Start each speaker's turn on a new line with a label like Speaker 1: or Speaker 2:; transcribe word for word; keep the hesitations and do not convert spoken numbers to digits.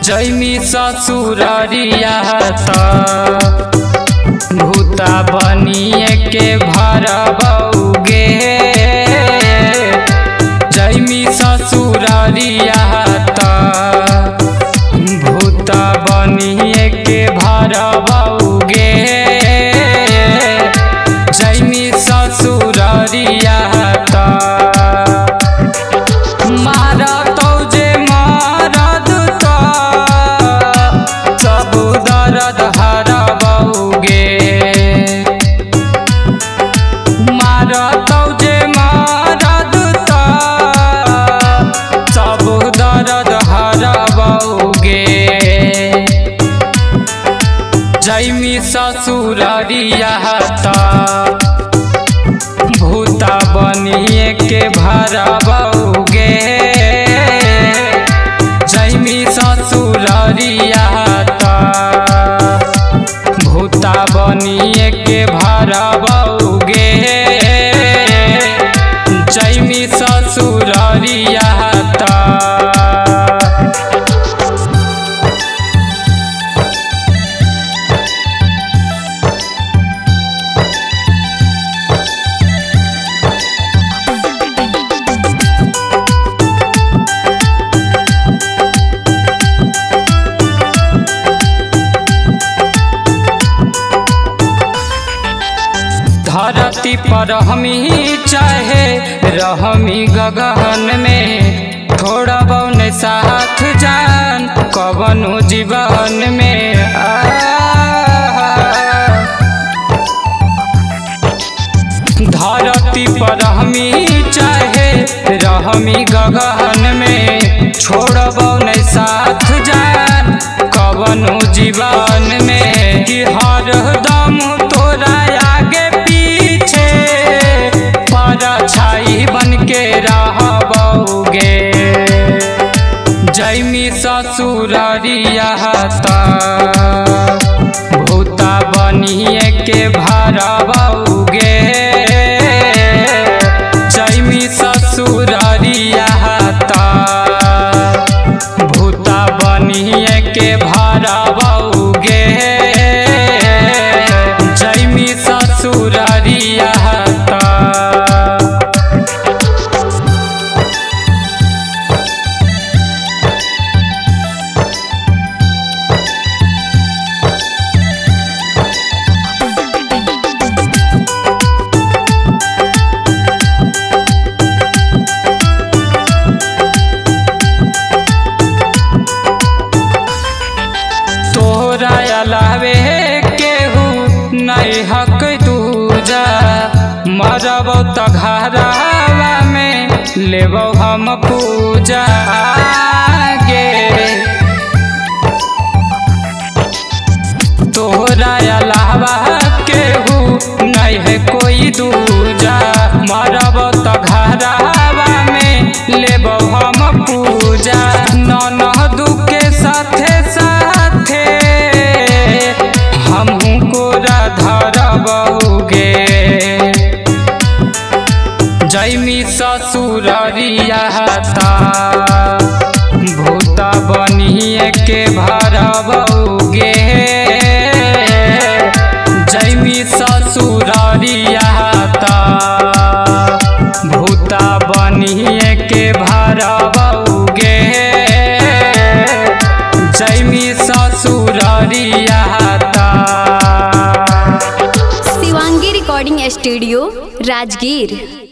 Speaker 1: Jamie ससुररिया भूता बनिए के भरबौगे। जैमी ससुररिया भूता बनिए के भरबौगे। जैमी ससुररिया जैमी ससुररिया भूता बनिए के भरबौगे। जैमी ससुररिया भूता बनिए के भरबौगे। जैमी ससुररिया धरती पर हमी चाहे रहमी गगन में, थोड़ा बहुत साथ जान कवनो जीवन में। आ धरती पर हमी चाहे रहमी गगन में, छोड़ बहुत साथ जान कवनो जीवन में। कि हर दम तोरा आगे छाई बन के रहबौगे। जैमी ससुररिया भूता बनिए के भरबौगे। जैमी ससुररिया भूता बनिए के भरबौगे। जैमी ससुररिया लावे केहू नहीं हक दूजा। मरबौ त घरवा में लेबौ हम पूजा गे। तोहरा अलावा केहू नहीं है कोई दूजा। मरबौ त घरवा में लेबौ हम पूजा। ननदू के साथे साथे हमको धरबौगे। जैमी ससुररिया भूता बनिए के भरबौगे। जैमी ससुररिया भूता बनिए के भरबौगे। जैमी ससुररिया
Speaker 2: शिवांगी रिकॉर्डिंग स्टूडियो राजगीर।